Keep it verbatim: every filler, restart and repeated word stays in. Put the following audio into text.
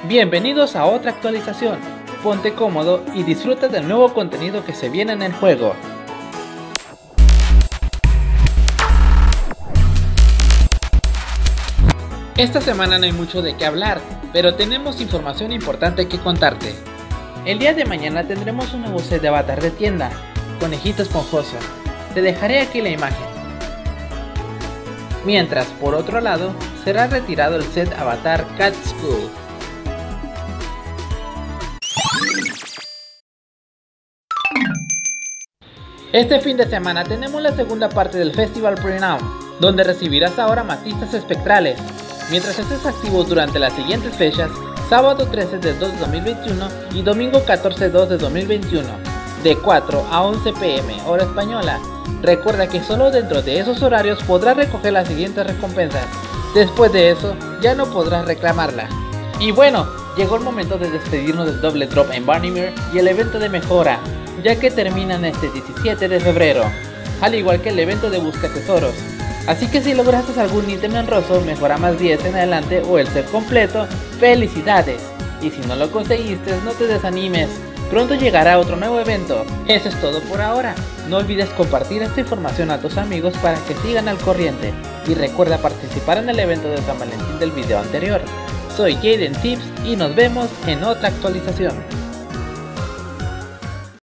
Bienvenidos a otra actualización, ponte cómodo y disfruta del nuevo contenido que se viene en el juego. Esta semana no hay mucho de qué hablar, pero tenemos información importante que contarte. El día de mañana tendremos un nuevo set de avatar de tienda, Conejito Esponjoso. Te dejaré aquí la imagen. Mientras, por otro lado, será retirado el set avatar Cat School. Este fin de semana tenemos la segunda parte del Festival Pre-Now, donde recibirás ahora matistas espectrales. Mientras estés activo durante las siguientes fechas, sábado trece de dos de dos mil veintiuno y domingo catorce de dos de dos mil veintiuno, de cuatro a once pe eme hora española. Recuerda que solo dentro de esos horarios podrás recoger las siguientes recompensas. Después de eso, ya no podrás reclamarla. Y bueno, llegó el momento de despedirnos del doble drop en Barnymere y el evento de mejora, ya que terminan este diecisiete de febrero, al igual que el evento de busca tesoros. Así que si lograste algún ítem honroso, mejora más diez en adelante o el set completo, ¡felicidades! Y si no lo conseguiste, no te desanimes, pronto llegará otro nuevo evento. Eso es todo por ahora, no olvides compartir esta información a tus amigos para que sigan al corriente, y recuerda participar en el evento de San Valentín del video anterior. Soy Jaden Tips y nos vemos en otra actualización.